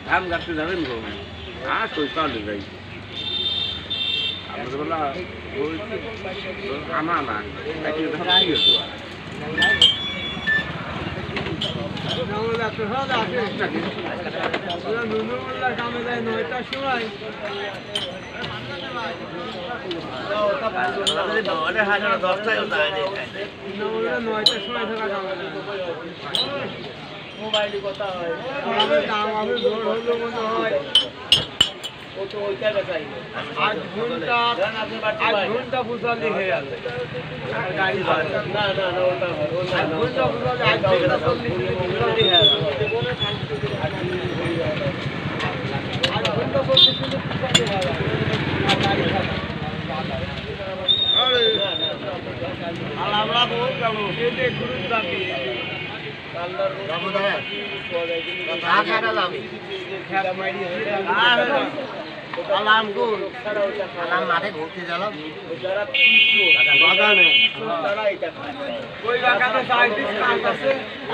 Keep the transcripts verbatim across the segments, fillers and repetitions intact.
ধান কাটতে যাবেন গো আর কই চলে যাই আমাদের বলা ওই আনা না একটু ধান দিয়ে দেওয়া কামে যায় নয়টার সময় নয়টার সময় থাকা কামে মোবাইলে কথা হয় দাম আমি জোর হইলেও মনে হয় আট ঘন্টা আট ঘন্টা পুষা লিখে গেছে গাড়ি না না না আট ঘন্টা পুষা আট ঘন্টা চল্লিশ মিনিট লিখে গেছে আট ঘন্টা চল্লিশ মিনিট পুষা লিখে গেছে গাড়ি আর আমরা বহুত গেল এতে গুরুত্ব দাবি মাঠে ঘুরতে গেলাম বাগানে ওই বাগানে সাইন্টিস্ট কাজ আছে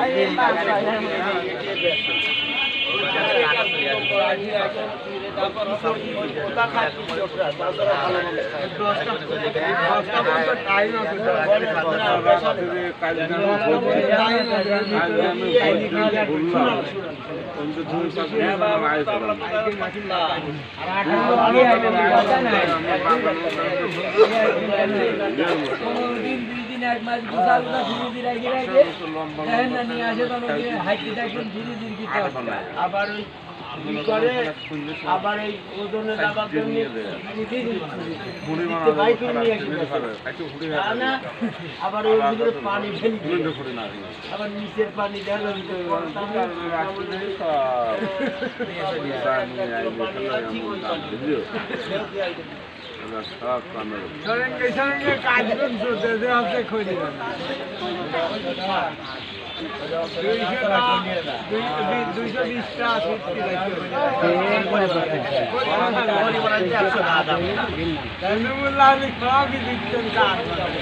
এক মাস গুছাল না ধীরে ধীরে ধীরে দেখেন না নিয়ে আসে তো হাইটে দেখবেন ধীরে ধীরে দিতে আবার ওই করে আবার এই ওজনে দাবার জন্য আবার ওই ভিতরে পানি ফেলি আবার নিচের পানি দেওয়া সরেঙ্গে সরেঙ্গে কাজ করতে হাতে খোঁজ দুইশো বিশটা আমি সবই দিচ্ছেন কাজ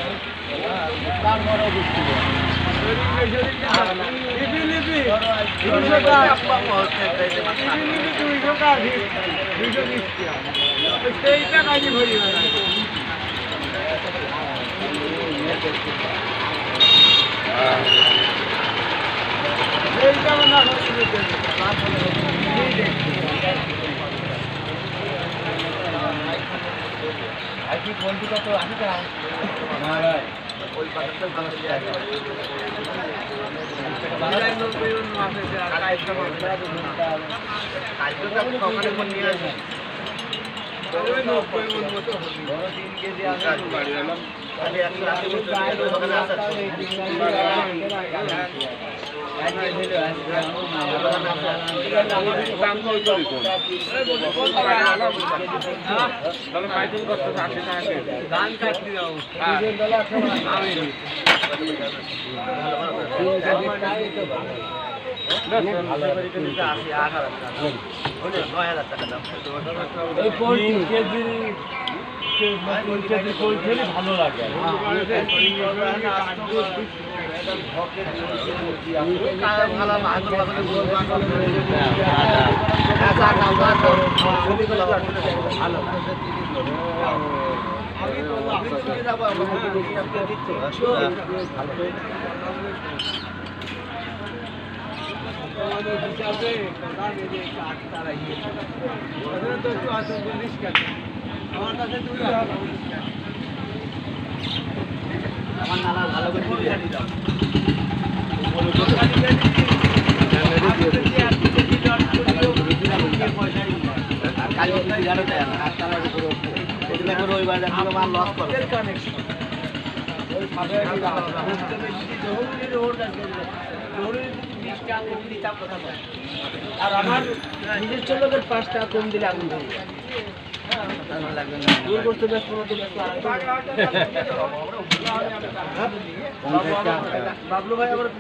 লিপি লিপি দুইশো কাজ লিপি লিপি দুইশো কাজ দুইশো বিশটা সেইটা কাজই ভরি এইটা না আজকে বন্ধু কত আছে তা ওই পাতাটা ভালো আছে বাংলায় নব্বই মাসে আর কাজটা কাজটা সকালে মন নিয়ে আসে ওই নব্বই মন মতো বড় তিন কেজি আমি বাড়ি এলাম আমি একশো আশি বছর ওখানে আসা ধান কাটতে যাও ভালো লাগে আমার কাছে আমার নানা ভালো করে আর আমার নিজস্ব লোকের পাঁচ টাকা কম দিলে আগুন ধরে দূর করতে ব্যস্ত বাবলু ভাই আবার